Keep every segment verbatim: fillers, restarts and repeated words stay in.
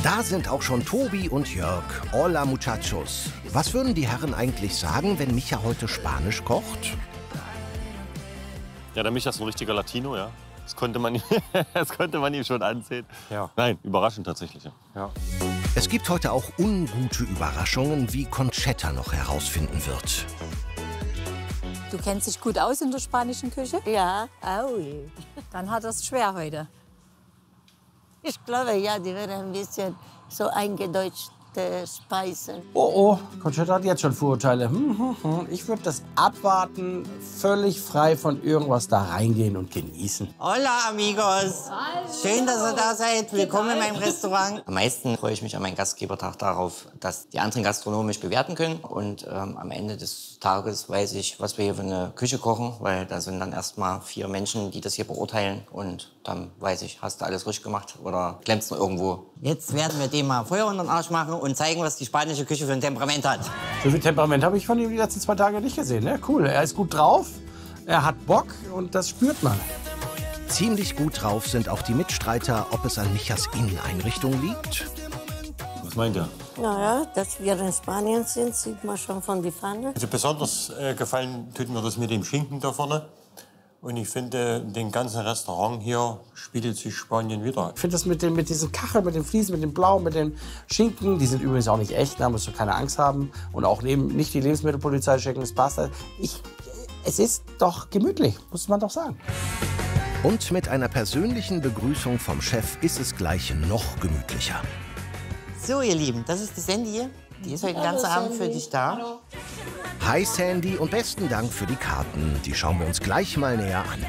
Da sind auch schon Tobi und Jörg. Hola muchachos. Was würden die Herren eigentlich sagen, wenn Micha heute Spanisch kocht? Ja, der Micha ist ein richtiger Latino, ja. Das konnte man, das konnte man ihm schon ansehen. Ja. Nein, überraschend tatsächlich. Ja. Ja. Es gibt heute auch ungute Überraschungen, wie Conchetta noch herausfinden wird. Du kennst dich gut aus in der spanischen Küche? Ja, Aui. Dann hat er es schwer heute. ich glaube, ja, die werden ein bisschen so eingedeutschte Speisen. Oh, oh, Conchetta hat jetzt schon Vorurteile. Hm, hm, hm. Ich würde das abwarten, völlig frei von irgendwas da reingehen und genießen. Hola, amigos. Schön, dass ihr da seid. Willkommen in meinem Restaurant. Am meisten freue ich mich an meinen Gastgebertag darauf, dass die anderen Gastronomen mich bewerten können. Und ähm, am Ende des Tages weiß ich, was wir hier für eine Küche kochen. Weil da sind dann erst mal vier Menschen, die das hier beurteilen. Und dann weiß ich, hast du alles richtig gemacht oder klemmst du irgendwo. Jetzt werden wir dem mal Feuer unter den Arsch machen und zeigen, was die spanische Küche für ein Temperament hat. So viel Temperament habe ich von ihm die letzten zwei Tage nicht gesehen. Ne? Cool, er ist gut drauf, er hat Bock und das spürt man. Ziemlich gut drauf sind auch die Mitstreiter, ob es an Michas Inneneinrichtung liegt. Was meint ihr? Naja, dass wir in Spanien sind, sieht man schon von die Pfanne. Also besonders äh, gefallen tut mir das mit dem Schinken da vorne. Und ich finde, den ganzen Restaurant hier spiegelt sich Spanien wieder. Ich finde das mit, den, mit diesen Kacheln, mit den Fliesen, mit dem Blau, mit den Schinken, die sind übrigens auch nicht echt, da musst du keine Angst haben. Und auch neben, nicht die Lebensmittelpolizei checken, das passt. Ich, es ist doch gemütlich, muss man doch sagen. Und mit einer persönlichen Begrüßung vom Chef ist es gleich noch gemütlicher. So, ihr Lieben, das ist die Sandy hier. Die ist heute den ganzen Abend für dich da. Hallo. Hi Sandy und besten Dank für die Karten. Die schauen wir uns gleich mal näher an.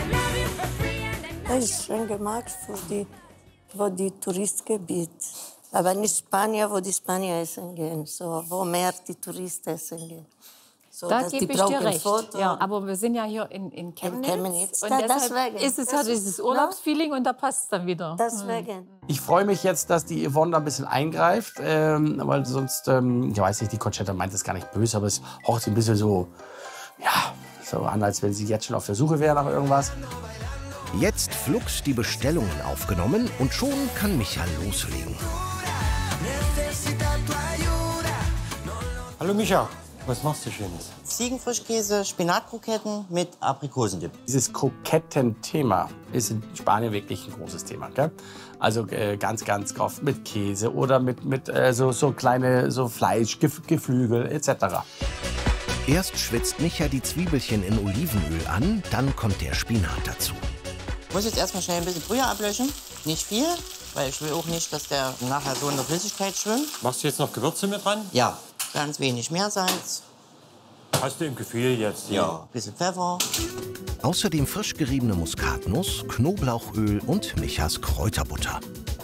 Das ist schön gemacht für die, für die Touristgebiet. Aber nicht Spanier, wo die Spanier essen gehen, so, wo mehr die Touristen essen gehen. So, Da dass die gebe ich dir brauchen recht. Foto. Ja, aber wir sind ja hier in, in Chemnitz. Chemnitz. Und Da- deshalb deswegen. ist es ja Das ist- dieses Urlaubsfeeling und da passt es dann wieder. Deswegen. Ich freue mich jetzt, dass die Yvonne da ein bisschen eingreift, ähm, weil sonst, ähm, ich weiß nicht, die Conchetta meint das gar nicht böse, aber es haucht sie ein bisschen so, ja, so an, als wenn sie jetzt schon auf der Suche wäre nach irgendwas. Jetzt flugs die Bestellungen aufgenommen und schon kann Micha loslegen. Hallo Micha, was machst du Schönes? Ziegenfrischkäse, Spinatkroketten mit Aprikosendip. Dieses Kroketten-Thema ist in Spanien wirklich ein großes Thema. Gell? Also äh, ganz, ganz oft mit Käse oder mit, mit äh, so, so kleine so Fleisch, Gef Geflügel et cetera. Erst schwitzt Micha die Zwiebelchen in Olivenöl an, dann kommt der Spinat dazu. Ich muss jetzt erstmal schnell ein bisschen Brühe ablöschen. Nicht viel, weil ich will auch nicht, dass der nachher so in der Flüssigkeit schwimmt. Machst du jetzt noch Gewürze mit dran? Ja, ganz wenig Meersalz. Hast du im Gefühl jetzt? Ja, ein bisschen Pfeffer. Außerdem frisch geriebene Muskatnuss, Knoblauchöl und Michas Kräuterbutter.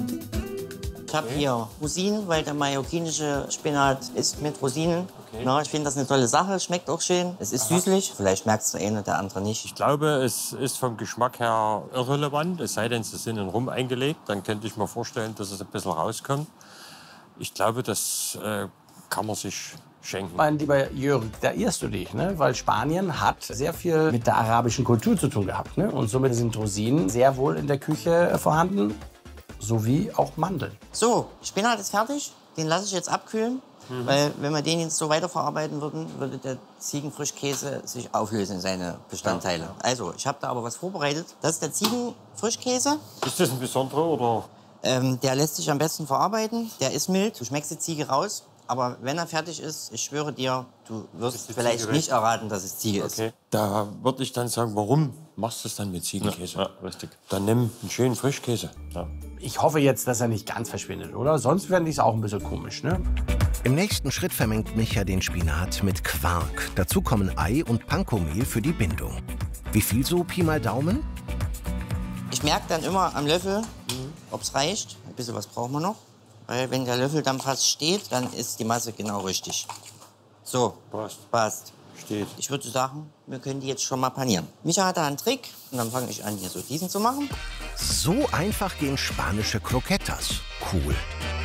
Ich habe hier Rosinen, weil der mallorquinische Spinat ist mit Rosinen. Okay. Na, ich finde das eine tolle Sache, schmeckt auch schön. Es ist süßlich, vielleicht merkt es der eine, der andere nicht. Ich glaube, es ist vom Geschmack her irrelevant. Es sei denn, sie sind in Rum eingelegt. Dann könnte ich mir vorstellen, dass es ein bisschen rauskommt. Ich glaube, das äh, kann man sich schenken. Mein lieber Jürgen, da irrst du dich, ne? Weil Spanien hat sehr viel mit der arabischen Kultur zu tun gehabt. Ne? Und somit sind Rosinen sehr wohl in der Küche vorhanden, sowie auch Mandeln. So, Spinat ist fertig. Den lasse ich jetzt abkühlen. Mhm. Weil wenn wir den jetzt so weiterverarbeiten würden, würde der Ziegenfrischkäse sich auflösen in seine Bestandteile. Ja. Also, ich habe da aber was vorbereitet. Das ist der Ziegenfrischkäse. Ist das ein besonderer oder? Ähm, der lässt sich am besten verarbeiten. Der ist mild. Du schmeckst die Ziege raus. Aber wenn er fertig ist, ich schwöre dir, du wirst die vielleicht Ziege nicht erraten, dass es Ziege ist. Okay. Da würde ich dann sagen, warum machst du es dann mit Ziegenkäse? Ja, richtig. Dann nimm einen schönen Frischkäse. Ja. Ich hoffe jetzt, dass er nicht ganz verschwindet, oder? Sonst fände ich es auch ein bisschen komisch, ne? Im nächsten Schritt vermengt Micha den Spinat mit Quark. Dazu kommen Ei und Pankomehl für die Bindung. Wie viel so Pi mal Daumen? Ich merke dann immer am Löffel, ob es reicht. Ein bisschen was brauchen wir noch. Weil wenn der Löffel dann fast steht, dann ist die Masse genau richtig. So, Passt. passt. Steht. Ich würde sagen, wir können die jetzt schon mal panieren. Micha hat da einen Trick. Und dann fange ich an, hier so diesen zu machen. So einfach gehen spanische Croquetas. Cool.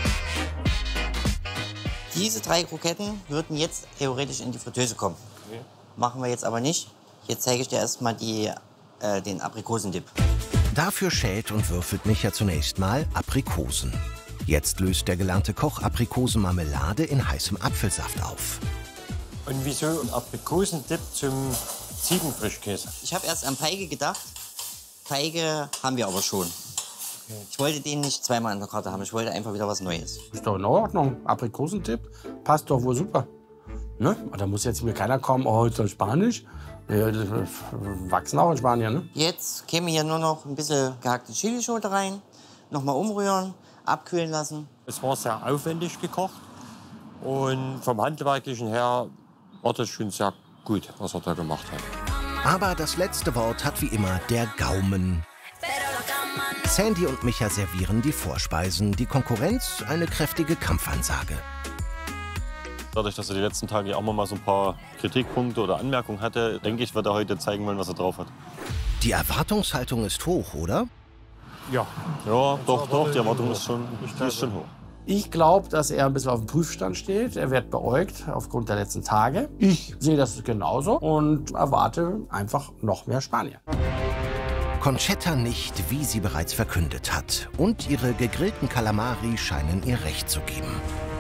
Diese drei Kroketten würden jetzt theoretisch in die Fritteuse kommen. Okay. Machen wir jetzt aber nicht. Jetzt zeige ich dir erstmal die, äh, den Aprikosendip. Dafür schält und würfelt Micha zunächst mal Aprikosen. Jetzt löst der gelernte Koch Aprikosenmarmelade in heißem Apfelsaft auf. Und wieso ein Aprikosendip zum Ziegenfrischkäse? Ich habe erst an Feige gedacht. Feige haben wir aber schon. Ich wollte den nicht zweimal an der Karte haben. Ich wollte einfach wieder was Neues. Ist doch in Ordnung. Aprikosentipp passt doch wohl super. Ne? Da muss jetzt mir keiner kommen, oh, ist das Spanisch? Ja, das wachsen auch in Spanien, ne? Jetzt käme hier nur noch ein bisschen gehackte Chilischote rein. Nochmal umrühren, abkühlen lassen. Es war sehr aufwendig gekocht. Und vom Handwerklichen her war das schon sehr gut, was er da gemacht hat. Aber das letzte Wort hat wie immer der Gaumen. Sandy und Micha servieren die Vorspeisen, die Konkurrenz eine kräftige Kampfansage. Dadurch, dass er die letzten Tage auch mal so ein paar Kritikpunkte oder Anmerkungen hatte, denke ich, wird er heute zeigen wollen, was er drauf hat. Die Erwartungshaltung ist hoch, oder? Ja. Ja, doch, doch, die Erwartung ist schon, die ist schon hoch. Ich glaube, dass er ein bisschen auf dem Prüfstand steht. Er wird beäugt aufgrund der letzten Tage. Ich sehe das genauso und erwarte einfach noch mehr Spanier. Conchetta nicht, wie sie bereits verkündet hat. Und ihre gegrillten Kalamari scheinen ihr Recht zu geben.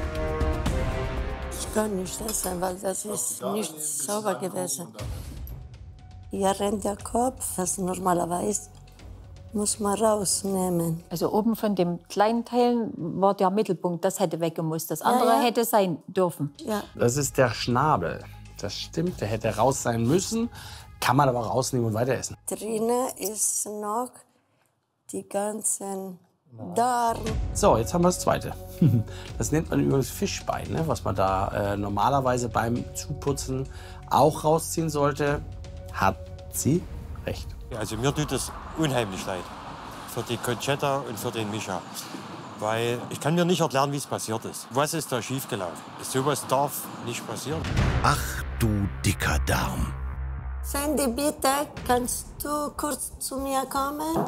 Ich kann nicht essen, weil das ist nicht sauber gewesen. Hier rennt der Kopf, das normalerweise muss man rausnehmen. Also oben von dem kleinen Teil war der Mittelpunkt, das hätte weggemusst. Das andere Ja, ja. hätte sein dürfen. Ja. Das ist der Schnabel. Das stimmt, der hätte raus sein müssen. Kann man aber rausnehmen und weiter essen. Drinnen ist noch die ganzen Darm. So, jetzt haben wir das zweite. Das nennt man übrigens Fischbein, ne? Was man da äh, normalerweise beim Zuputzen auch rausziehen sollte. Hat sie recht. Also mir tut es unheimlich leid. Für die Conchetta und für den Micha. Weil ich kann mir nicht erklären, wie es passiert ist. Was ist da schiefgelaufen? Sowas darf nicht passieren. Ach du dicker Darm. Sandy, bitte, kannst du kurz zu mir kommen?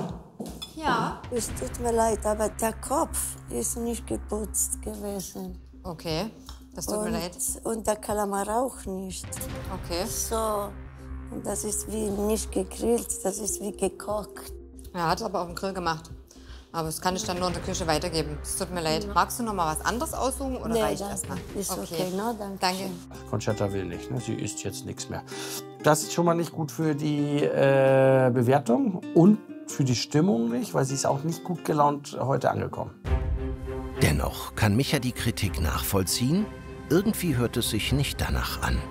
Ja. Es tut mir leid, aber der Kopf ist nicht geputzt gewesen. Okay, das tut und, mir leid. Und der Kalamar auch nicht. Okay. So, und das ist wie nicht gegrillt, das ist wie gekocht. Er hat es aber auf dem Grill gemacht. Aber das kann ich dann nur in der Küche weitergeben. Es tut mir leid. Magst du noch mal was anderes aussuchen oder Nee, reicht danke. erstmal? Ist okay, no, danke. Danke. Conchetta will nicht, ne? Sie isst jetzt nichts mehr. Das ist schon mal nicht gut für die äh, Bewertung und für die Stimmung nicht, weil sie ist auch nicht gut gelaunt heute angekommen. Dennoch kann Micha die Kritik nachvollziehen. Irgendwie hört es sich nicht danach an.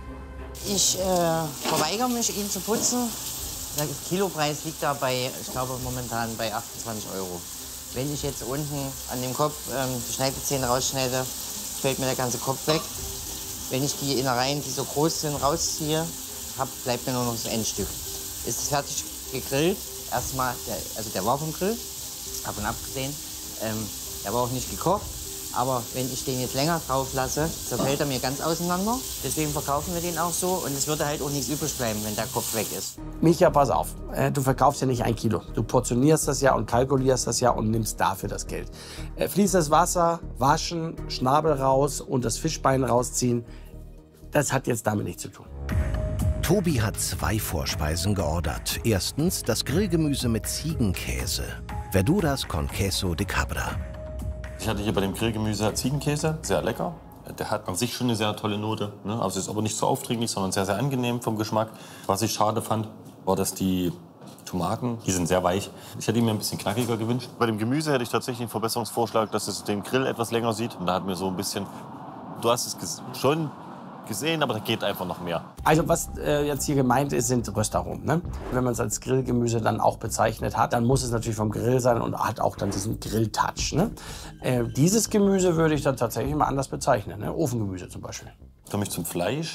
Ich äh, verweigere mich, ihn zu putzen. Der Kilopreis liegt da bei, ich glaube, momentan bei achtundzwanzig Euro. Wenn ich jetzt unten an dem Kopf ähm, die Schneidezähne rausschneide, fällt mir der ganze Kopf weg. Wenn ich die Innereien, die so groß sind, rausziehe, hab, bleibt mir nur noch das Endstück. Ist es fertig gegrillt? Erstmal, der, also der war vom Grill, davon abgesehen. Ähm, der war auch nicht gekocht. Aber wenn ich den jetzt länger drauf lasse, zerfällt er mir ganz auseinander. Deswegen verkaufen wir den auch so. Und es würde halt auch nichts übrig bleiben, wenn der Kopf weg ist. Micha, pass auf. Äh, Du verkaufst ja nicht ein Kilo. Du portionierst das ja und kalkulierst das ja und nimmst dafür das Geld. Äh, Fließendes Wasser, waschen, Schnabel raus und das Fischbein rausziehen, das hat jetzt damit nichts zu tun. Tobi hat zwei Vorspeisen geordert. Erstens das Grillgemüse mit Ziegenkäse. Verduras con queso de cabra. Ich hatte hier bei dem Grillgemüse Ziegenkäse, sehr lecker. Der hat an sich schon eine sehr tolle Note, ne? Also ist aber nicht so aufdringlich, sondern sehr, sehr angenehm vom Geschmack. Was ich schade fand, war, dass die Tomaten, die sind sehr weich. Ich hätte ihn mir ein bisschen knackiger gewünscht. Bei dem Gemüse hätte ich tatsächlich einen Verbesserungsvorschlag, dass es den Grill etwas länger sieht. Und da hat mir so ein bisschen, du hast es ges schon gesehen, aber da geht einfach noch mehr. Also was äh, jetzt hier gemeint ist, sind Röstaromen. Ne? Wenn man es als Grillgemüse dann auch bezeichnet hat, dann muss es natürlich vom Grill sein und hat auch dann diesen Grilltouch. Ne? Äh, dieses Gemüse würde ich dann tatsächlich mal anders bezeichnen. Ne? Ofengemüse zum Beispiel. Komme ich zum Fleisch.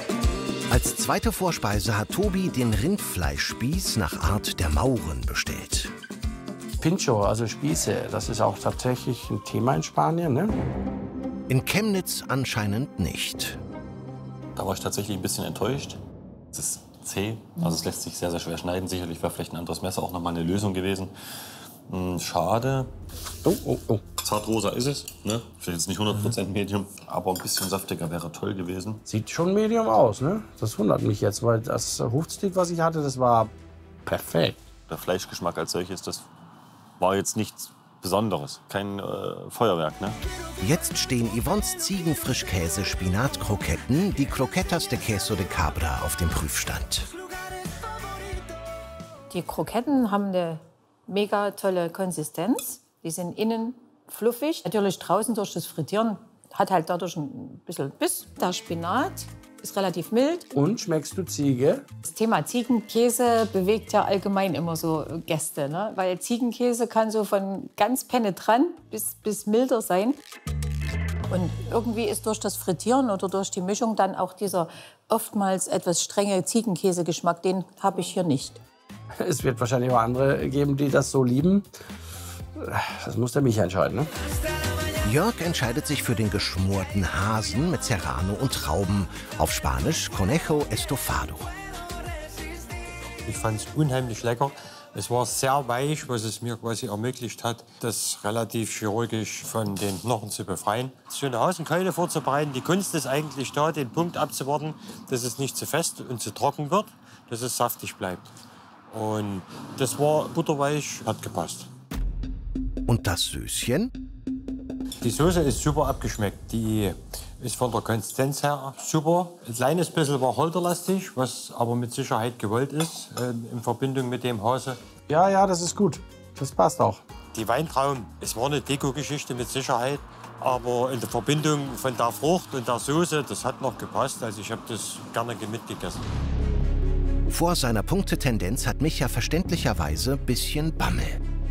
Als zweite Vorspeise hat Tobi den Rindfleischspieß nach Art der Mauren bestellt. Pincho, also Spieße, das ist auch tatsächlich ein Thema in Spanien. Ne? In Chemnitz anscheinend nicht. Da war ich tatsächlich ein bisschen enttäuscht. Es ist zäh, also es lässt sich sehr, sehr schwer schneiden. Sicherlich wäre vielleicht ein anderes Messer auch noch mal eine Lösung gewesen. Hm, schade. Oh, oh, oh. Zartrosa ist es, ne? Vielleicht jetzt nicht hundert Prozent Medium, aber ein bisschen saftiger wäre toll gewesen. Sieht schon Medium aus, ne? Das wundert mich jetzt, weil das Hufsteak, was ich hatte, das war perfekt. Der Fleischgeschmack als solches, das war jetzt nicht Besonderes, kein äh, Feuerwerk. Ne? Jetzt stehen Yvonnes Ziegenfrischkäse-Spinat-Kroketten, die Croquetas de Queso de Cabra, auf dem Prüfstand. Die Kroketten haben eine mega tolle Konsistenz. Die sind innen fluffig. Natürlich draußen durch das Frittieren hat halt dadurch ein bisschen Biss. Der Spinat ist relativ mild. Und schmeckst du Ziege? Das Thema Ziegenkäse bewegt ja allgemein immer so Gäste, ne? Weil Ziegenkäse kann so von ganz penetrant bis, bis milder sein. Und irgendwie ist durch das Frittieren oder durch die Mischung dann auch dieser oftmals etwas strenge Ziegenkäsegeschmack, den habe ich hier nicht. Es wird wahrscheinlich auch andere geben, die das so lieben. Das muss der Micha entscheiden, ne? Jörg entscheidet sich für den geschmorten Hasen mit Serrano und Trauben, auf Spanisch Conejo Estofado. Ich fand es unheimlich lecker. Es war sehr weich, was es mir quasi ermöglicht hat, das relativ chirurgisch von den Knochen zu befreien. So eine Hasenkeule vorzubereiten, die Kunst ist eigentlich da, den Punkt abzuwarten, dass es nicht zu fest und zu trocken wird, dass es saftig bleibt. Und das war butterweich, hat gepasst. Und das Söschen? Die Soße ist super abgeschmeckt. Die ist von der Konsistenz her super. Ein kleines bisschen war holterlastig, was aber mit Sicherheit gewollt ist, äh, in Verbindung mit dem Hase. Ja, ja, das ist gut. Das passt auch. Die Weintrauben, es war eine Deko-Geschichte mit Sicherheit. Aber in der Verbindung von der Frucht und der Soße, das hat noch gepasst. Also ich habe das gerne mitgegessen. Vor seiner Punktetendenz hat Micha verständlicherweise ein bisschen Bammel.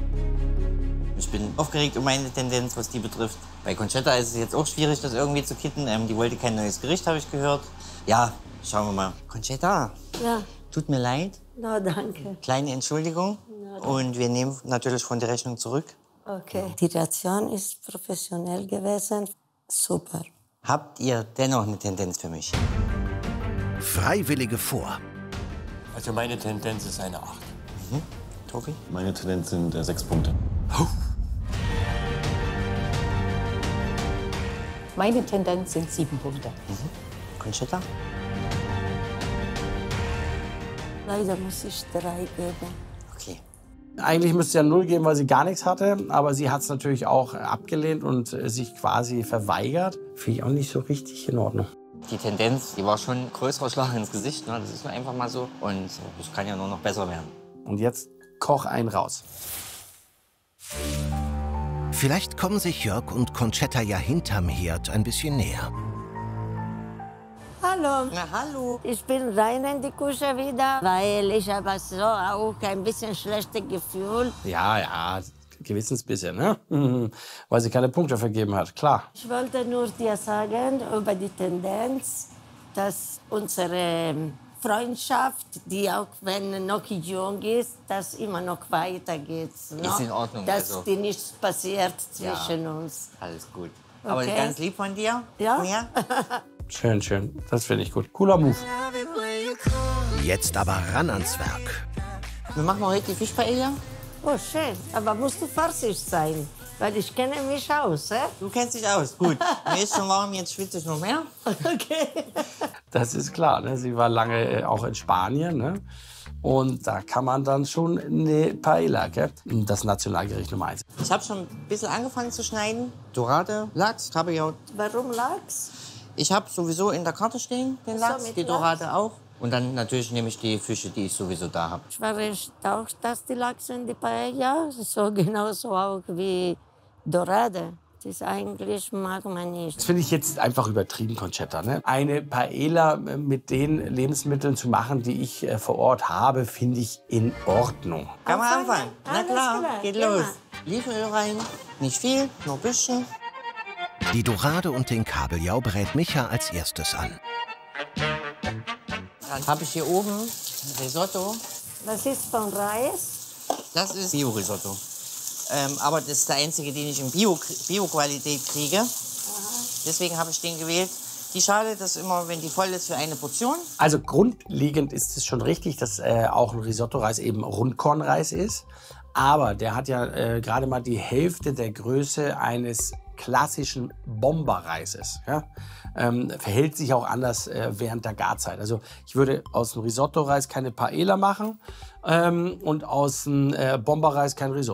Ich bin aufgeregt um meine Tendenz, was die betrifft. Bei Conchetta ist es jetzt auch schwierig, das irgendwie zu kitten. Ähm, die wollte kein neues Gericht, habe ich gehört. Ja, schauen wir mal. Conchetta, Ja, tut mir leid. no, danke. Kleine Entschuldigung. Und wir nehmen natürlich von der Rechnung zurück. Okay. Die Reaktion ist professionell gewesen. Super. Habt ihr dennoch eine Tendenz für mich? Freiwillige vor. Also meine Tendenz ist eine acht. Mhm. Tobi? Meine Tendenz sind äh, sechs Punkte. Oh. Meine Tendenz sind sieben Punkte. Mhm. Conchetta? Leider muss ich drei geben. Okay. Eigentlich müsste sie ja null geben, weil sie gar nichts hatte. Aber sie hat es natürlich auch abgelehnt und sich quasi verweigert. Finde ich auch nicht so richtig in Ordnung. Die Tendenz, die war schon ein größerer Schlag ins Gesicht. Ne? Das ist nur einfach mal so. Und es kann ja nur noch besser werden. Und jetzt koch einen raus. Vielleicht kommen sich Jörg und Conchetta ja hinterm Herd ein bisschen näher. Hallo. Na, hallo. Ich bin rein in die Küche wieder, weil ich habe so auch ein bisschen schlechtes Gefühl. Ja, ja, Gewissensbisse, ne? Mhm. Weil sie keine Punkte vergeben hat, klar. Ich wollte nur dir sagen über die Tendenz, dass unsere Freundschaft, die auch wenn noch jung ist, dass immer noch weitergeht. Ne? Ist in Ordnung. Dass also. die nichts passiert zwischen Ja. uns. Alles gut. Aber Okay. ganz lieb von dir. Ja? Ja? Schön, schön. Das finde ich gut. Cooler Move. Jetzt aber ran ans Werk. Wir machen heute die Fischpaella. Oh, schön. Aber musst du vorsichtig sein, weil ich kenne mich aus. Eh? Du kennst dich aus. Gut. Mir ist schon warm, jetzt schwitze ich noch mehr. Okay. Das ist klar. Ne? Sie war lange äh, auch in Spanien. Ne? Und da kann man dann schon eine Paella, gell? Das Nationalgericht Nummer eins. Ich habe schon ein bisschen angefangen zu schneiden. Dorade, Lachs, Kabeljau. Warum Lachs? Ich habe sowieso in der Karte stehen den So, Lachs, mit die Lachs? Dorade auch. Und dann natürlich nehme ich die Fische, die ich sowieso da habe. Ich war erstaunt, dass die Lachs in die Paella so genauso auch wie Dorade. Das eigentlich mag man nicht. Das finde ich jetzt einfach übertrieben, Conchetta. Ne? Eine Paella mit den Lebensmitteln zu machen, die ich äh, vor Ort habe, finde ich in Ordnung. Kann man Anfangen? anfangen? Na Alles klar, klar, geht immer. los. Olivenöl rein, nicht viel, nur ein bisschen. Die Dorade und den Kabeljau brät Micha als erstes an. Dann habe ich hier oben Risotto. Was ist von Reis? Das ist Bio-Risotto. Ähm, aber das ist der einzige, den ich in Bio- Bio-Qualität kriege. Deswegen habe ich den gewählt. Die Schale, das ist immer, wenn die voll ist, für eine Portion. Also grundlegend ist es schon richtig, dass äh, auch ein Risotto-Reis eben Rundkornreis ist. Aber der hat ja äh, gerade mal die Hälfte der Größe eines klassischen Bomberreises. Ja? Ähm, verhält sich auch anders äh, während der Garzeit. Also ich würde aus dem Risotto-Reis keine Paella machen ähm, und aus dem äh, Bomberreis kein Risotto.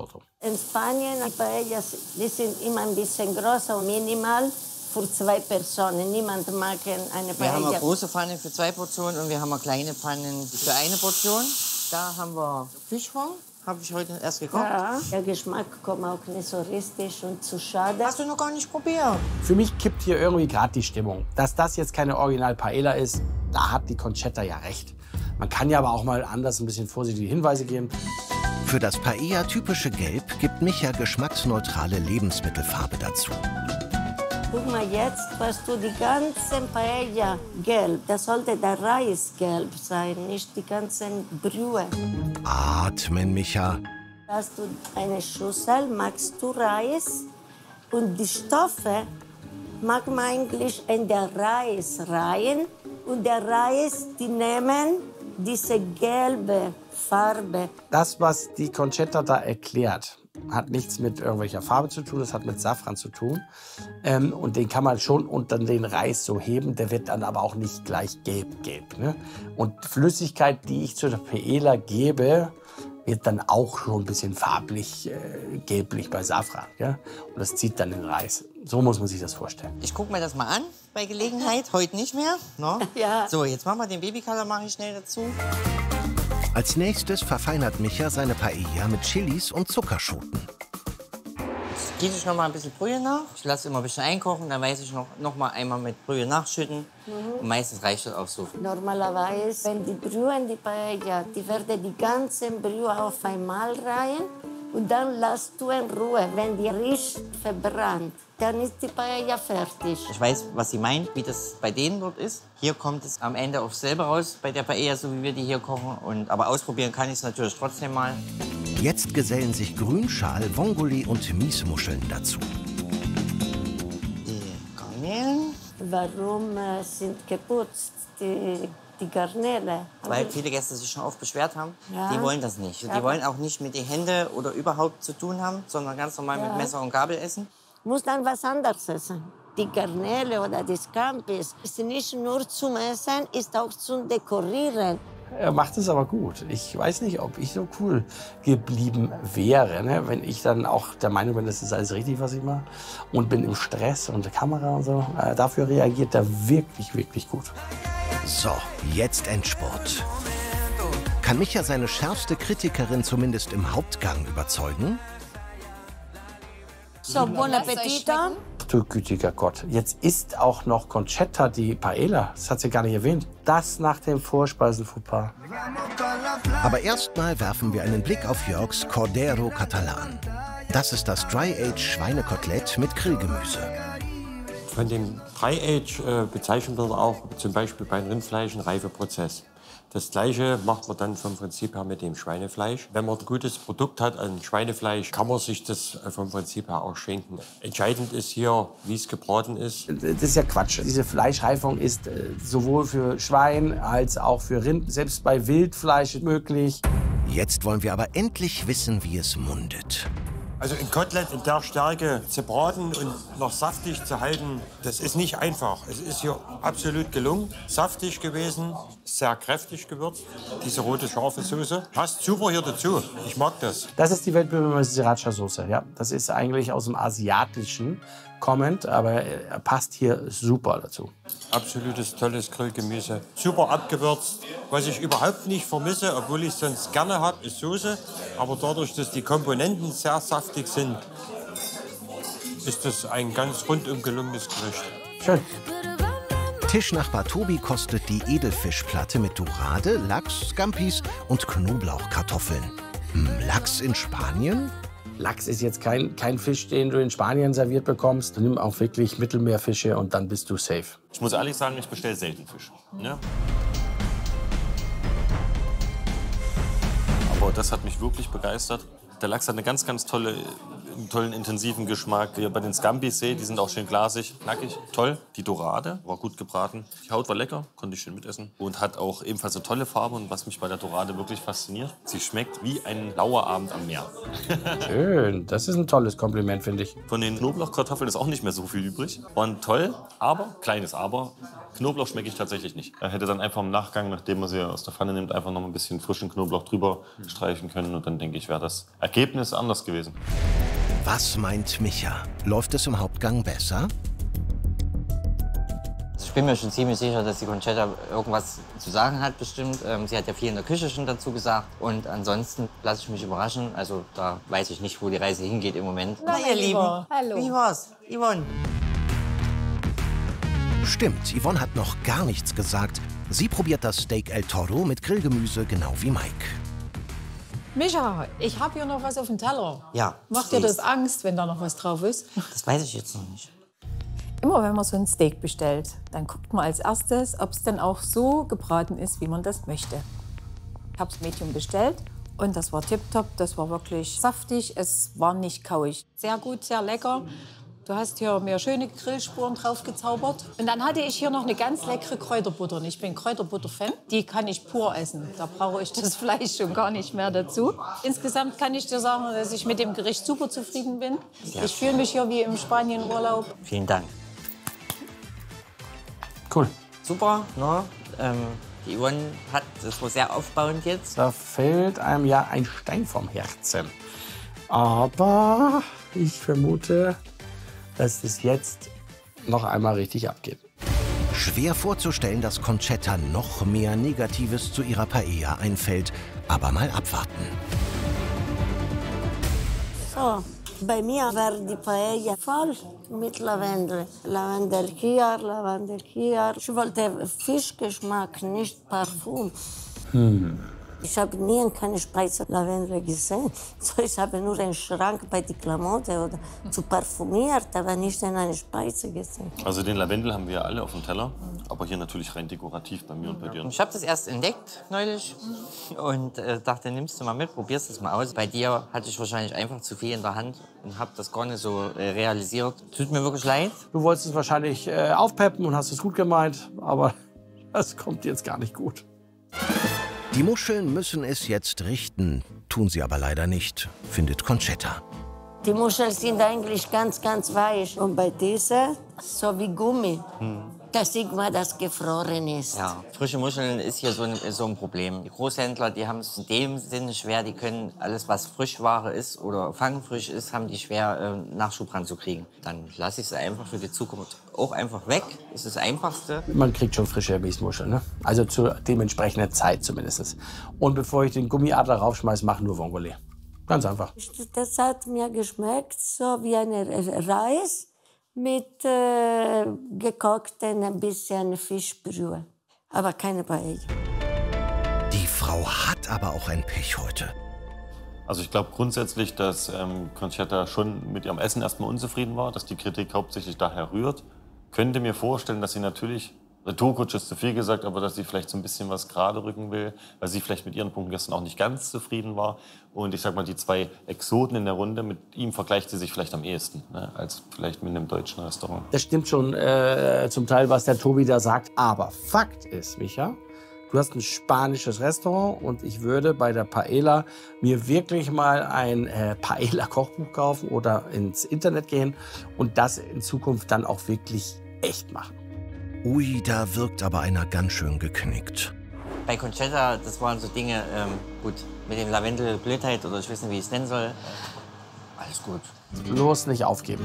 In Spanien, die Paellas, die sind immer ein bisschen größer und minimal für zwei Personen. Niemand mag eine Paella. Wir haben eine große Pfanne für zwei Portionen und wir haben eine kleine Pfanne für eine Portion. Da haben wir Fischfond, habe ich heute erst gekocht. Ja, der Geschmack kommt auch nicht so richtig und zu schade. Hast du noch gar nicht probiert? Für mich kippt hier irgendwie gerade die Stimmung. Dass das jetzt keine Original Paella ist, da hat die Conchetta ja recht. Man kann ja aber auch mal anders ein bisschen vorsichtige Hinweise geben. Für das Paella-typische Gelb gibt Micha geschmacksneutrale Lebensmittelfarbe dazu. Guck mal, jetzt hast du die ganze Paella gelb. Das sollte der Reis gelb sein, nicht die ganzen Brühe. Atmen, Micha. Hast du eine Schüssel, magst du Reis und die Stoffe mag man eigentlich in der Reis rein. Und der Reis, die nehmen diese gelbe Farbe. Das, was die Conchetta da erklärt, hat nichts mit irgendwelcher Farbe zu tun, das hat mit Safran zu tun. Ähm, und den kann man schon unter den Reis so heben, der wird dann aber auch nicht gleich gelb-gelb. Ne? Und Flüssigkeit, die ich zu der Paella gebe, wird dann auch schon ein bisschen farblich, äh, gelblich bei Safran. Ja? Und das zieht dann den Reis. So muss man sich das vorstellen. Ich gucke mir das mal an, bei Gelegenheit. Heute nicht mehr. No? Ja. So, jetzt machen wir den Babykaler, mache ich schnell dazu. Als nächstes verfeinert Micha seine Paella mit Chilis und Zuckerschoten. Jetzt gieße ich noch mal ein bisschen Brühe nach. Ich lasse immer ein bisschen einkochen, dann weiß ich noch, noch mal einmal mit Brühe nachschütten. Mhm. Und meistens reicht das auch so. Normalerweise, wenn die Brühe in die Paella, die werden die ganze Brühe auf einmal rein und dann lässt du in Ruhe. Wenn die riecht verbrannt, dann ist die Paella fertig. Ich weiß, was sie meint, wie das bei denen dort ist. Hier kommt es am Ende aufs selbe raus, bei der Paella, so wie wir die hier kochen. Und, aber ausprobieren kann ich es natürlich trotzdem mal. Jetzt gesellen sich Grünschal, Vongole und Miesmuscheln dazu. Die Garnelen. Warum äh, sind geputzt die, die Garnele? Weil viele Gäste sich schon oft beschwert haben. Ja. Die wollen das nicht. Die Ja. wollen auch nicht mit den Händen oder überhaupt zu tun haben, sondern ganz normal Ja. mit Messer und Gabel essen. Muss dann was anderes essen. Die Garnele oder die Scampis ist nicht nur zum Essen, ist auch zum Dekorieren. Er macht es aber gut. Ich weiß nicht, ob ich so cool geblieben wäre, ne? Wenn ich dann auch der Meinung bin, das ist alles richtig, was ich mache. Und bin im Stress und der Kamera und so. Äh, dafür reagiert er wirklich, wirklich gut. So, jetzt Endspurt. Kann Micha seine schärfste Kritikerin zumindest im Hauptgang überzeugen? So, buon appetito. Du gütiger Gott, jetzt ist auch noch Conchetta die Paella. Das hat sie gar nicht erwähnt. Das nach dem Vorspeisen-Fauxpas. Aber erstmal werfen wir einen Blick auf Jörgs Cordero Catalan. Das ist das Dry-Age-Schweinekotelett mit Grillgemüse. Von dem Dry-Age äh, bezeichnen wir auch zum Beispiel beim Rindfleisch einen Reifeprozess. Das Gleiche macht man dann vom Prinzip her mit dem Schweinefleisch. Wenn man ein gutes Produkt hat an Schweinefleisch, kann man sich das vom Prinzip her auch schenken. Entscheidend ist hier, wie es gebraten ist. Das ist ja Quatsch. Diese Fleischreifung ist äh, sowohl für Schwein als auch für Rind, selbst bei Wildfleisch möglich. Jetzt wollen wir aber endlich wissen, wie es mundet. Also ein Kotelett in der Stärke zu braten und noch saftig zu halten, das ist nicht einfach. Es ist hier absolut gelungen. Saftig gewesen, sehr kräftig gewürzt. Diese rote, scharfe Soße passt super hier dazu. Ich mag das. Das ist die weltberühmte Sriracha-Soße. Ja, das ist eigentlich aus dem Asiatischen kommend, aber er passt hier super dazu. Absolutes tolles Grillgemüse. Super abgewürzt. Was ich überhaupt nicht vermisse, obwohl ich es sonst gerne habe, ist Soße. Aber dadurch, dass die Komponenten sehr saftig sind, ist das ein ganz rundum gelungenes Gericht. Schön. Tischnachbar Tobi kostet die Edelfischplatte mit Dorade, Lachs, Scampis und Knoblauchkartoffeln. Hm, Lachs in Spanien? Lachs ist jetzt kein, kein Fisch, den du in Spanien serviert bekommst. Du nimm auch wirklich Mittelmeerfische und dann bist du safe. Ich muss ehrlich sagen, ich bestelle selten Fisch. Ne? Aber das hat mich wirklich begeistert. Der Lachs hat eine ganz, ganz tolle einen tollen, intensiven Geschmack. Hier bei den Scampis sehe, die sind auch schön glasig, knackig, toll. Die Dorade war gut gebraten. Die Haut war lecker, konnte ich schön mitessen. Und hat auch ebenfalls eine tolle Farbe. Und was mich bei der Dorade wirklich fasziniert, sie schmeckt wie ein lauer Abend am Meer. Schön, das ist ein tolles Kompliment, finde ich. Von den Knoblauchkartoffeln ist auch nicht mehr so viel übrig. Waren toll, aber, kleines Aber, Knoblauch schmecke ich tatsächlich nicht. Er hätte dann einfach im Nachgang, nachdem man sie aus der Pfanne nimmt, einfach noch ein bisschen frischen Knoblauch drüber streichen können. Und dann denke ich, wäre das Ergebnis anders gewesen. Was meint Micha? Läuft es im Hauptgang besser? Ich bin mir schon ziemlich sicher, dass die Conchetta irgendwas zu sagen hat, bestimmt. Ähm, sie hat ja viel in der Küche schon dazu gesagt. Und ansonsten lasse ich mich überraschen. Also da weiß ich nicht, wo die Reise hingeht im Moment. Na, Na, ihr Lieben, Hallo. wie war's? Yvonne? Stimmt, Yvonne hat noch gar nichts gesagt. Sie probiert das Steak El Toro mit Grillgemüse, genau wie Mike. Micha, ich habe hier noch was auf dem Teller. Ja. Macht dir das Angst, wenn da noch was drauf ist? Das weiß ich jetzt noch nicht. Immer wenn man so ein Steak bestellt, dann guckt man als erstes, ob es denn auch so gebraten ist, wie man das möchte. Ich habe es Medium bestellt und das war tipptopp, das war wirklich saftig, es war nicht kauig. Sehr gut, sehr lecker. Du hast hier mir schöne Grillspuren drauf gezaubert. Und dann hatte ich hier noch eine ganz leckere Kräuterbutter. Und ich bin Kräuterbutter-Fan. Die kann ich pur essen. Da brauche ich das Fleisch schon gar nicht mehr dazu. Insgesamt kann ich dir sagen, dass ich mit dem Gericht super zufrieden bin. Ja. Ich fühle mich hier wie im Spanienurlaub. Vielen Dank. Cool. Super, ne? Ähm, die Yvonne hat, das war sehr aufbauend jetzt. Da fällt einem ja ein Stein vom Herzen. Aber ich vermute, dass es jetzt noch einmal richtig abgeht. Schwer vorzustellen, dass Conchetta noch mehr Negatives zu ihrer Paella einfällt. Aber mal abwarten. So, bei mir war die Paella voll mit Lavendel. Lavendel hier, Lavendel hier. Ich wollte Fischgeschmack, nicht Parfum. Hm. Ich habe nie in keine Speise Lavendel gesehen. So, ich habe nur einen Schrank bei den Klamotten oder zu parfümiert, aber nicht in eine Speise gesehen. Also den Lavendel haben wir alle auf dem Teller, aber hier natürlich rein dekorativ bei mir und bei dir. Ich habe das erst entdeckt neulich und äh, dachte, nimmst du mal mit, probierst es mal aus. Bei dir hatte ich wahrscheinlich einfach zu viel in der Hand und habe das gar nicht so äh, realisiert. Tut mir wirklich leid. Du wolltest es wahrscheinlich äh, aufpeppen und hast es gut gemeint, aber das kommt jetzt gar nicht gut. Die Muscheln müssen es jetzt richten, tun sie aber leider nicht, findet Conchetta. Die Muscheln sind eigentlich ganz, ganz weich. Und bei dieser, so wie Gummi. Hm. Da sieht man, dass gefroren ist. Ja, frische Muscheln ist hier so ein, so ein Problem. Die Großhändler, die haben es in dem Sinne schwer, die können alles, was Frischware ist oder fangfrisch ist, haben die schwer, äh, Nachschub ranzukriegen. Dann lasse ich sie einfach für die Zukunft auch einfach weg. Das ist das Einfachste. Man kriegt schon frische Miesmuscheln, ne? Also zur dementsprechenden Zeit zumindest. Und bevor ich den Gummiadler raufschmeiße, mach nur Vongole. Ganz einfach. Das hat mir geschmeckt, so wie ein Reis mit äh, gekochten ein bisschen Fischbrühe. Aber keine Paella. Die Frau hat aber auch ein Pech heute. Also ich glaube grundsätzlich, dass ähm, Conchetta schon mit ihrem Essen erstmal unzufrieden war, dass die Kritik hauptsächlich daher rührt. Könnte mir vorstellen, dass sie natürlich, Retourkutsche ist zu viel gesagt, aber dass sie vielleicht so ein bisschen was gerade rücken will, weil sie vielleicht mit ihren Punkten gestern auch nicht ganz zufrieden war. Und ich sag mal, die zwei Exoten in der Runde, mit ihm vergleicht sie sich vielleicht am ehesten, ne, als vielleicht mit einem deutschen Restaurant. Das stimmt schon äh, zum Teil, was der Tobi da sagt. Aber Fakt ist, Micha, du hast ein spanisches Restaurant und ich würde bei der Paella mir wirklich mal ein äh, Paella-Kochbuch kaufen oder ins Internet gehen und das in Zukunft dann auch wirklich echt machen. Ui, da wirkt aber einer ganz schön geknickt. Bei Conchetta, das waren so Dinge, ähm, gut, mit dem Lavendel Blödheit oder ich weiß nicht, wie ich es nennen soll. Alles gut. Bloß nicht aufgeben.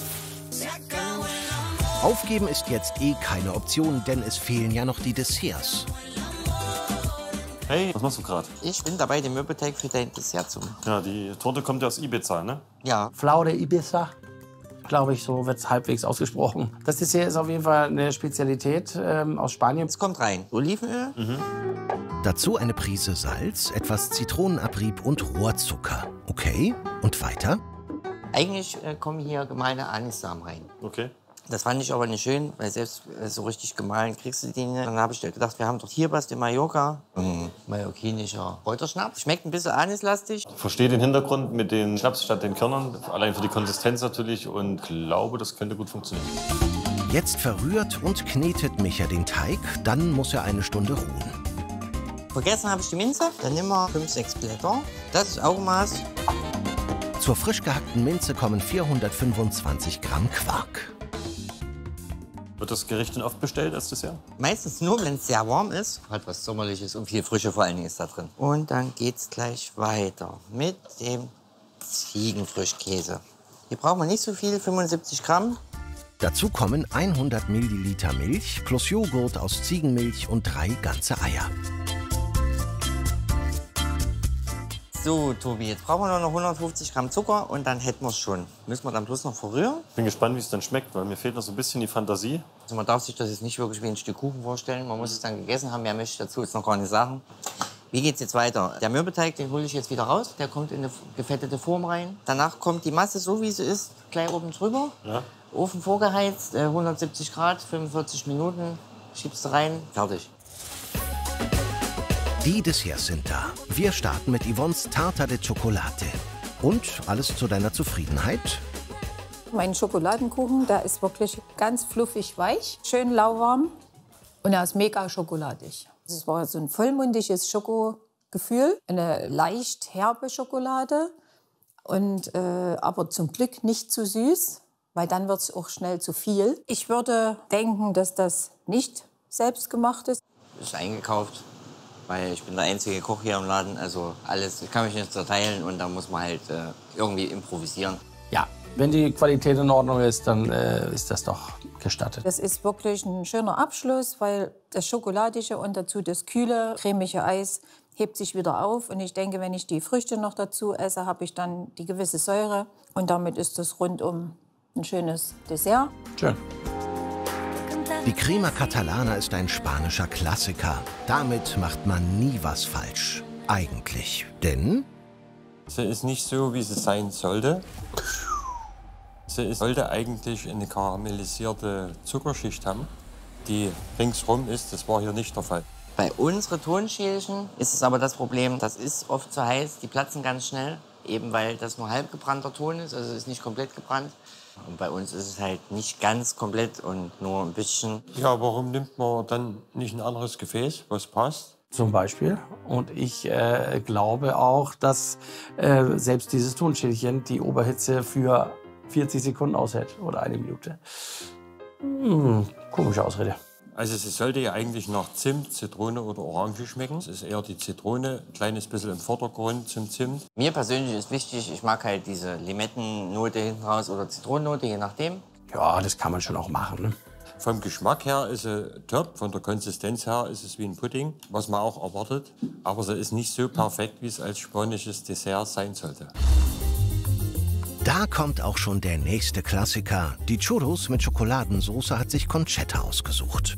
Aufgeben ist jetzt eh keine Option, denn es fehlen ja noch die Desserts. Hey, was machst du gerade? Ich bin dabei, den Mürbeteig für dein Dessert zu machen. Ja, die Torte kommt ja aus Ibiza, ne? Ja. Flau de Ibiza, glaube ich, so wird es halbwegs ausgesprochen. Das Dessert ist auf jeden Fall eine Spezialität ähm, aus Spanien. Es kommt rein. Olivenöl. Mhm. Dazu eine Prise Salz, etwas Zitronenabrieb und Rohrzucker. Okay, und weiter? Eigentlich äh, kommen hier gemahlene Anissamen rein. Okay. Das fand ich aber nicht schön, weil selbst äh, so richtig gemahlen kriegst du die nicht. Dann habe ich gedacht, wir haben doch hier was, den Mallorca. Mm, mallorquinischer Kräuterschnaps. Schmeckt ein bisschen anislastig. Ich verstehe den Hintergrund mit den Schnaps statt den Kernen. Allein für die Konsistenz natürlich. Und glaube, das könnte gut funktionieren. Jetzt verrührt und knetet Micha den Teig. Dann muss er eine Stunde ruhen. Vergessen habe ich die Minze. Dann nehmen wir fünf, sechs Blätter. Das ist Augenmaß. Zur frisch gehackten Minze kommen vierhundertfünfundzwanzig Gramm Quark. Wird das Gericht denn oft bestellt als Dessert? Meistens nur, wenn es sehr warm ist. Hat was Sommerliches und viel Frische vor allen Dingen ist da drin. Und dann geht's gleich weiter mit dem Ziegenfrischkäse. Hier brauchen wir nicht so viel, fünfundsiebzig Gramm. Dazu kommen hundert Milliliter Milch plus Joghurt aus Ziegenmilch und drei ganze Eier. So, Tobi, jetzt brauchen wir nur noch hundertfünfzig Gramm Zucker und dann hätten wir es schon. Müssen wir dann bloß noch verrühren. Ich bin gespannt, wie es dann schmeckt, weil mir fehlt noch so ein bisschen die Fantasie. Also man darf sich das jetzt nicht wirklich wie ein Stück Kuchen vorstellen. Man muss es dann gegessen haben. Mehr möchte ich dazu jetzt noch gar nicht sagen. Wie geht's jetzt weiter? Der Mürbeteig, den hole ich jetzt wieder raus. Der kommt in eine gefettete Form rein. Danach kommt die Masse, so wie sie ist, gleich oben drüber. Ja. Ofen vorgeheizt, hundertsiebzig Grad, fünfundvierzig Minuten. Schiebst du rein, fertig. Die Desserts sind da. Wir starten mit Yvonnes Tarta de Chocolate. Und alles zu deiner Zufriedenheit? Mein Schokoladenkuchen, der ist wirklich ganz fluffig weich, schön lauwarm und er ist mega schokoladig. Es war so ein vollmundiges Schokogefühl, eine leicht herbe Schokolade, und, äh, aber zum Glück nicht zu süß, weil dann wird es auch schnell zu viel. Ich würde denken, dass das nicht selbst gemacht ist. Ist eingekauft, weil ich bin der einzige Koch hier im Laden. Also alles, ich kann mich nicht zerteilen und da muss man halt äh, irgendwie improvisieren. Ja, wenn die Qualität in Ordnung ist, dann äh, ist das doch gestattet. Das ist wirklich ein schöner Abschluss, weil das Schokoladige und dazu das kühle, cremige Eis hebt sich wieder auf. Und ich denke, wenn ich die Früchte noch dazu esse, habe ich dann die gewisse Säure. Und damit ist das rundum ein schönes Dessert. Schön. Die Crema Catalana ist ein spanischer Klassiker. Damit macht man nie was falsch. Eigentlich. Denn Sie ist nicht so, wie sie sein sollte. Sie sollte eigentlich eine karamellisierte Zuckerschicht haben, die ringsrum ist. Das war hier nicht der Fall. Bei unseren Tonschälchen ist es aber das Problem, das ist oft zu heiß, die platzen ganz schnell. Eben weil das nur halb gebrannter Ton ist, also es ist nicht komplett gebrannt. Und bei uns ist es halt nicht ganz komplett und nur ein bisschen. Ja, warum nimmt man dann nicht ein anderes Gefäß, was passt? Zum Beispiel. Und ich äh, glaube auch, dass äh, selbst dieses Tonschälchen die Oberhitze für vierzig Sekunden aushält oder eine Minute. Hm, komische Ausrede. Also sie sollte ja eigentlich nach Zimt, Zitrone oder Orange schmecken. Es ist eher die Zitrone, ein kleines bisschen im Vordergrund zum Zimt. Mir persönlich ist wichtig, ich mag halt diese Limettennote hinten raus oder Zitronennote, je nachdem. Ja, das kann man schon auch machen. Ne? Vom Geschmack her ist sie top, von der Konsistenz her ist es wie ein Pudding, was man auch erwartet. Aber sie ist nicht so perfekt, wie es als spanisches Dessert sein sollte. da kommt auch schon der nächste Klassiker. Die Churros mit Schokoladensauce hat sich Conchetta ausgesucht.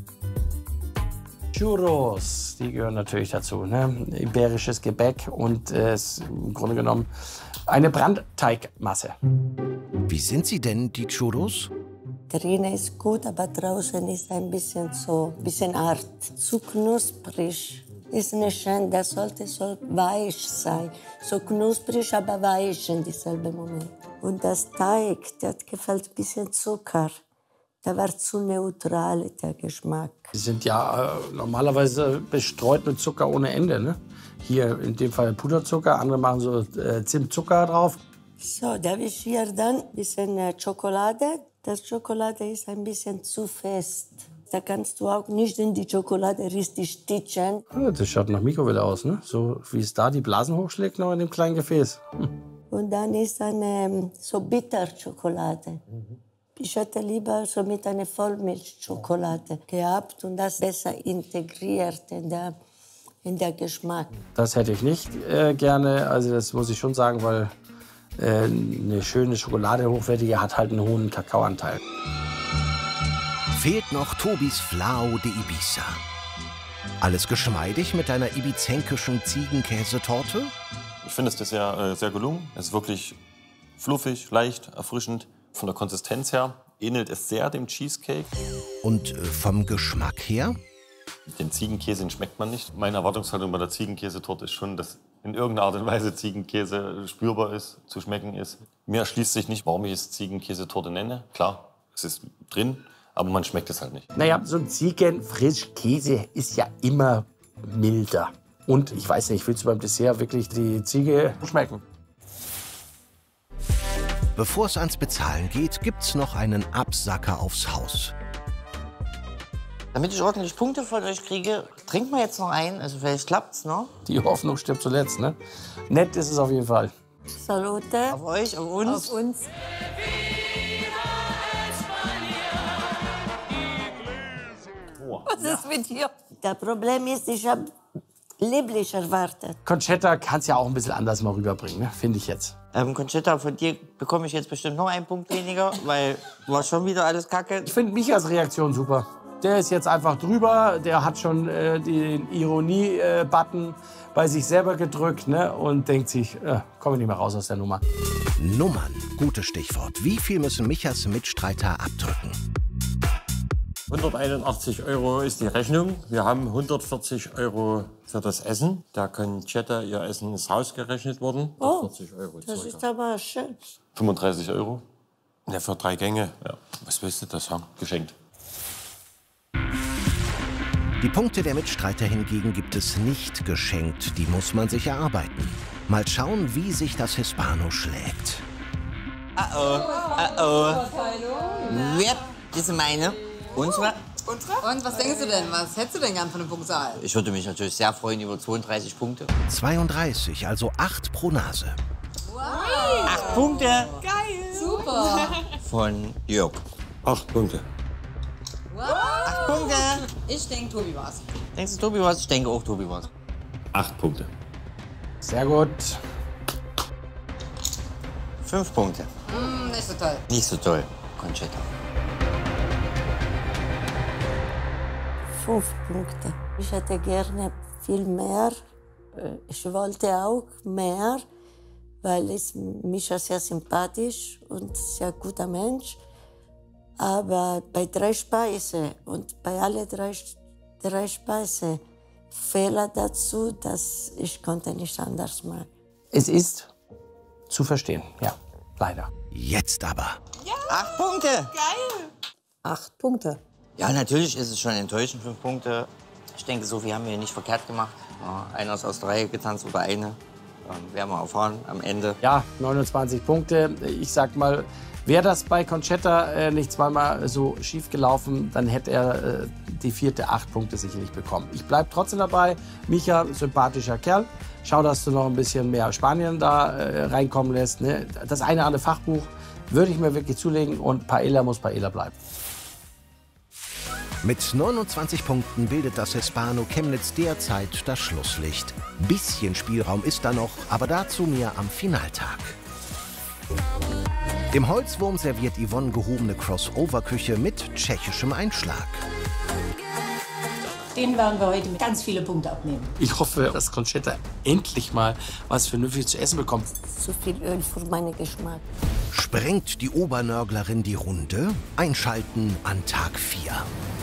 Churros, die gehören natürlich dazu. Ne? Iberisches Gebäck und äh, ist im Grunde genommen eine Brandteigmasse. Wie sind sie denn, die Churros? Drinnen ist gut, aber draußen ist ein bisschen so, ein bisschen hart. Zu knusprig. Ist nicht schön, das sollte so weich sein. So knusprig, aber weich in dieselben Moment. Und das Teig, das gefällt ein bisschen Zucker. Der war zu neutral, der Geschmack. Die sind ja äh, normalerweise bestreut mit Zucker ohne Ende. Ne? Hier in dem Fall Puderzucker, andere machen so äh, Zimtzucker drauf. So, da habe ich hier dann ein bisschen äh, Schokolade. Das Schokolade ist ein bisschen zu fest. Da kannst du auch nicht in die Schokolade richtig stitchen. Ja, das schaut nach Mikrowelle aus, ne? So wie es da die Blasen hochschlägt, noch in dem kleinen Gefäß. Hm. Und dann ist eine so Bitterschokolade. Mhm. Ich hätte lieber so mit einer Vollmilchschokolade gehabt und das besser integriert in der, in der Geschmack. Das hätte ich nicht äh, gerne, also das muss ich schon sagen, weil äh, eine schöne Schokolade, hochwertige, hat halt einen hohen Kakaoanteil. Fehlt noch Tobis Flao de Ibiza. Alles geschmeidig mit einer ibizenkischen Ziegenkäsetorte? Ich finde das Dessert äh, sehr gelungen. Es ist wirklich fluffig, leicht, erfrischend. Von der Konsistenz her ähnelt es sehr dem Cheesecake. Und äh, vom Geschmack her? Den Ziegenkäse den schmeckt man nicht. Meine Erwartungshaltung bei der Ziegenkäsetorte ist schon, dass in irgendeiner Art und Weise Ziegenkäse spürbar ist, zu schmecken ist. Mir erschließt sich nicht, warum ich es Ziegenkäsetorte nenne. Klar, es ist drin, aber man schmeckt es halt nicht. Naja, so ein Ziegenfrischkäse ist ja immer milder. Und ich weiß nicht, willst du beim Dessert wirklich die Ziege schmecken? Bevor es ans Bezahlen geht, gibt's noch einen Absacker aufs Haus. Damit ich ordentlich Punkte von euch kriege, trinkt mal jetzt noch ein. Also vielleicht klappt's noch. Die Hoffnung stirbt zuletzt, ne? Nett ist es auf jeden Fall. Salute. Auf euch, auf uns. Auf uns. Was ist mit dir? Das Problem ist, ich habe lieblich erwartet. Conchetta kann es ja auch ein bisschen anders mal rüberbringen, ne? Finde ich jetzt. Ähm, Conchetta, von dir bekomme ich jetzt bestimmt noch einen Punkt weniger, weil war schon wieder alles kacke. Ich finde Michas Reaktion super. Der ist jetzt einfach drüber, der hat schon äh, den Ironie-Button äh, bei sich selber gedrückt, ne? Und denkt sich, äh, komme ich nicht mehr raus aus der Nummer. Nummern, gutes Stichwort. Wie viel müssen Michas Mitstreiter abdrücken? hunderteinundachtzig Euro ist die Rechnung. Wir haben hundertvierzig Euro für das Essen. Da Conchetta, ihr Essen ist rausgerechnet worden. Oh, vierzig Euro das circa. ist aber schön. fünfunddreißig Euro. Ja, für drei Gänge. Ja. Was willst du das haben? Geschenkt. Die Punkte der Mitstreiter hingegen gibt es nicht geschenkt. Die muss man sich erarbeiten. Mal schauen, wie sich das Hispano schlägt. Uh-oh, uh-oh. Yep, das sind meine. Unsere? Und was denkst du denn? Was hättest du denn gern von der Punktzahl? Ich würde mich natürlich sehr freuen über zweiunddreißig Punkte. zweiunddreißig, also acht pro Nase. Acht Punkte Super. von Jörg. Acht Punkte. Acht Punkte. Ich denke, Tobi war's. Denkst du, Tobi was? Ich denke auch, Tobi was. Acht Punkte. Sehr gut. Fünf Punkte. Hm, nicht so toll. Nicht so toll, Conchetta. Fünf Punkte. Ich hätte gerne viel mehr. Ich wollte auch mehr, weil ich Micha sehr sympathisch und sehr guter Mensch. Aber bei drei Speisen und bei alle drei, drei Speisen Fehler dazu, dass ich konnte nicht anders machen. Es ist zu verstehen, ja, leider. Jetzt aber. Acht Punkte. Acht Punkte. Ja, natürlich ist es schon enttäuschend, fünf Punkte. Ich denke, so viel haben wir nicht verkehrt gemacht. Ja, einer ist aus der Reihe getanzt oder eine. Ähm, werden wir erfahren am Ende. Ja, neunundzwanzig Punkte. Ich sag mal, wäre das bei Conchetta äh, nicht zweimal so schief gelaufen, dann hätte er äh, die vierte acht Punkte sicherlich bekommen. Ich bleibe trotzdem dabei. Micha, sympathischer Kerl. Schau, dass du noch ein bisschen mehr Spanien da äh, reinkommen lässt. Ne? Das eine oder andere Fachbuch würde ich mir wirklich zulegen und Paella muss Paella bleiben. Mit neunundzwanzig Punkten bildet das Hispano Chemnitz derzeit das Schlusslicht. Bisschen Spielraum ist da noch, aber dazu mehr am Finaltag. Im Holzwurm serviert Yvonne gehobene Crossover-Küche mit tschechischem Einschlag. Den werden wir heute mit ganz viele Punkte abnehmen. Ich hoffe, dass Conchetta endlich mal was Vernünftiges zu essen bekommt. Zu viel Öl für meinen Geschmack. Sprengt die Obernörglerin die Runde? Einschalten an Tag vier.